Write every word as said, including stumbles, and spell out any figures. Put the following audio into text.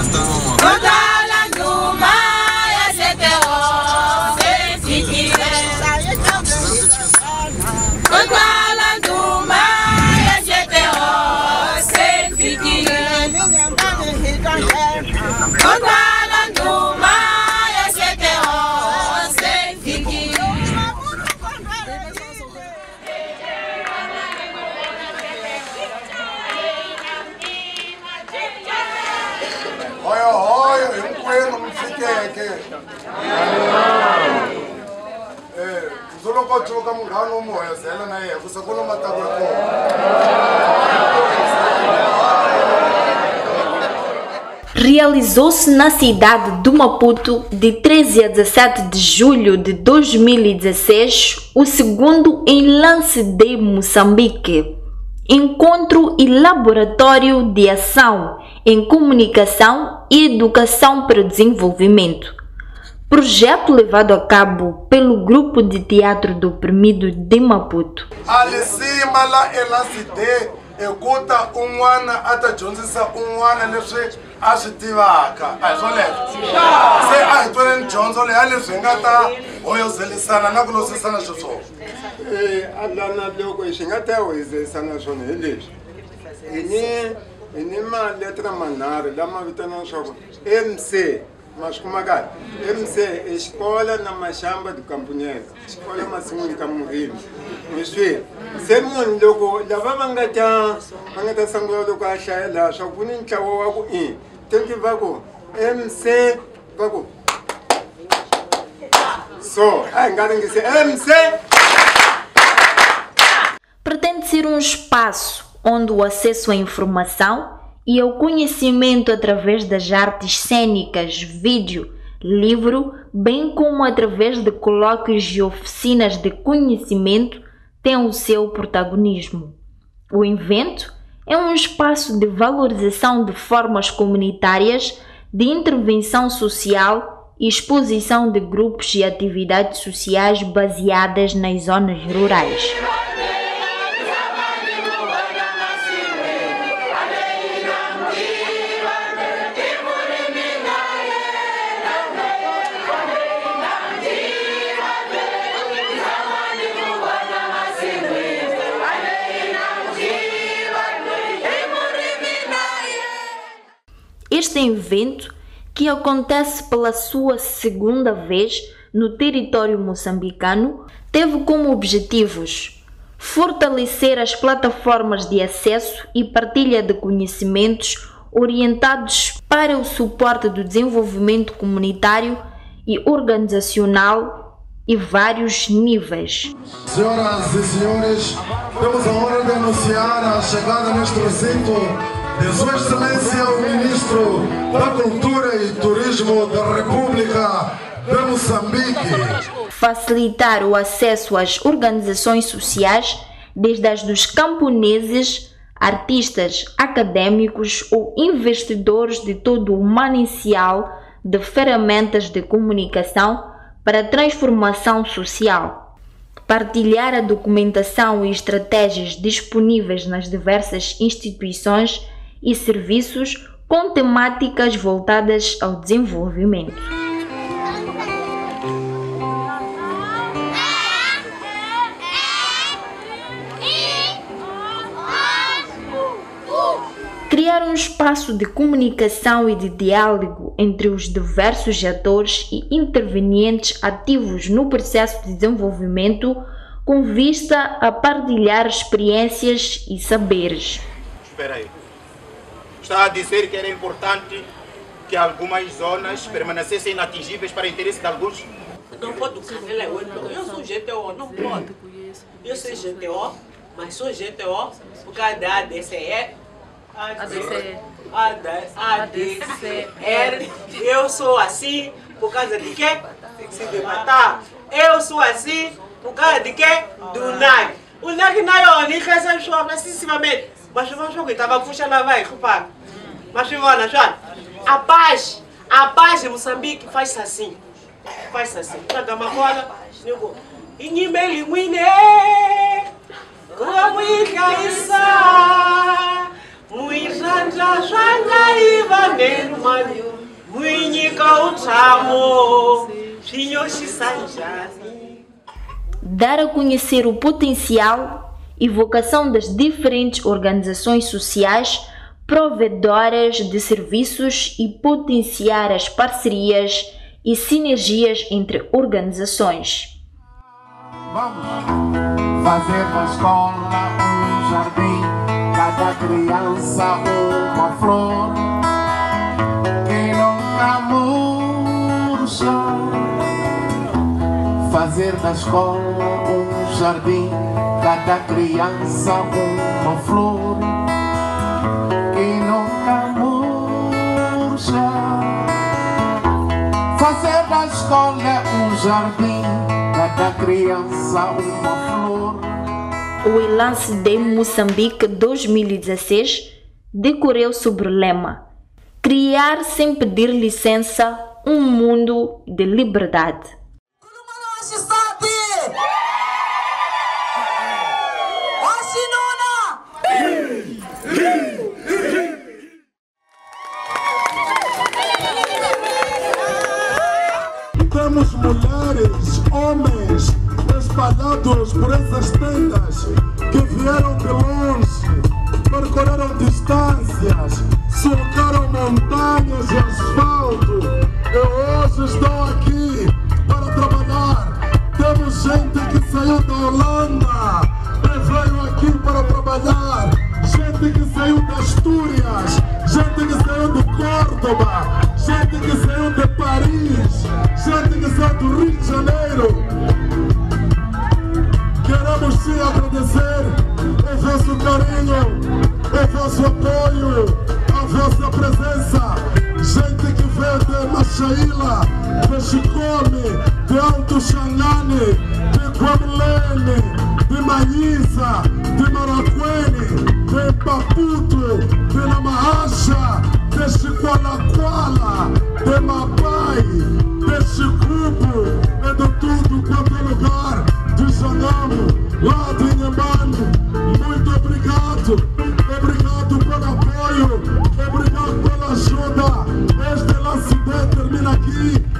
Realizou-se na cidade de Maputo, de treze a dezessete de julho de dois mil e dezesseis, o segundo Enlace de Moçambique, encontro e laboratório de ação em comunicação e educação para o desenvolvimento. Projeto levado a cabo pelo Grupo de Teatro do Oprimido de Maputo. Ali cima lá Enlace de Ekuta um ano até Johnson um ano leswi a swi tivaka a hi swoleswo se a hi twaneni dyondzo leyi a leswi hi nga ta hoyozelisana na ku losisana xiswona. A lana loko hi nga ta hoyozelisana swona hi leswi hi ni hi ni maletere manharhu lama vitaniwaka swaku M C ma swi kuma kahle. M C i xikola na maxamba di kampunela xikola masin'wini ka murimi mi swi se munhu loko lava va nga ta va nga ta sungula loko a hlaya laha swa ku ni ntlawa wa ku i tenki va ku M C va ku so a hi nga ringisi M C. Pretende ser um espaço onde o acesso à informação e ao conhecimento através das artes cênicas, vídeo, livro, bem como através de colóquios e oficinas de conhecimento, tem o seu protagonismo. O evento é um espaço de valorização de formas comunitárias, de intervenção social e exposição de grupos e atividades sociais baseadas nas zonas rurais. Este evento, que acontece pela sua segunda vez no território moçambicano, teve como objetivos fortalecer as plataformas de acesso e partilha de conhecimentos orientados para o suporte do desenvolvimento comunitário e organizacional e vários níveis. Senhoras e senhores, temos a honra de anunciar a chegada neste recinto de Sua Excelência o Ministro da Cultura e Turismo da República de Moçambique. Facilitar o acesso às organizações sociais, desde as dos camponeses, artistas, acadêmicos ou investidores de todo o manancial de ferramentas de comunicação para a transformação social. Partilhar a documentação e estratégias disponíveis nas diversas instituições e serviços com temáticas voltadas ao desenvolvimento. Criar um espaço de comunicação e de diálogo entre os diversos atores e intervenientes ativos no processo de desenvolvimento com vista a partilhar experiências e saberes. Espera aí. Está a dizer que era importante que algumas zonas permanecessem inatingíveis para interesse de alguns? Não pode ser. Eu sou G T O, não pode. Eu sou G T O, mas sou G T O por causa da A D C E. A D C E. Eu sou assim por causa de quê? Se de matar. Eu sou assim por causa de quê? Do N A C. O N A C não é o único que recebe chuva precisamente. Mas eu vou jogar, estava puxando vai, culpa. Mas eu vou na Joana. A paz, a paz em Moçambique faz assim. Faz assim. Traga uma cola, eu vou. Inimeli muine, como isso? Muiranja janga iva Maneno mali, muinyika utamo, chinho chisanjani. Dar a conhecer o potencial e vocação das diferentes organizações sociais provedoras de serviços e potenciar as parcerias e sinergias entre organizações. Vamos fazer da escola um jardim, cada criança uma flor que nunca murcha. Fazer da escola um jardim, cada criança uma flor que nunca murcha. Fazer da escola um jardim, cada criança uma flor. O Elance de Moçambique dois mil e dezesseis decorreu sobre o lema Criar sem pedir licença um mundo de liberdade. Temos mulheres, homens espalhados por essas tendas que vieram de longe, percorreram distâncias, sulcaram montanhas e asfalto e hoje estão aqui para trabalhar. Temos gente que saiu da Holanda e veio aqui para trabalhar, gente que saiu de Astúrias, gente que saiu de Córdoba, gente que saiu de Paris, gente que saiu do Rio de Janeiro. Queremos sim agradecer o vosso carinho, o vosso apoio, a vossa presença. Gente que veio de Machaíla, de Chicome, de Alto Xangane, de Guamulene, de Manhisa, de Maracuene, de Paputo, de Namahacha, de Chiqualaquala, de Mapai, de Chicubo e de tudo quanto é lugar de Xangamo, lá de Inhambane. Muito obrigado, obrigado pelo apoio, obrigado pela ajuda. Este lance termina aqui.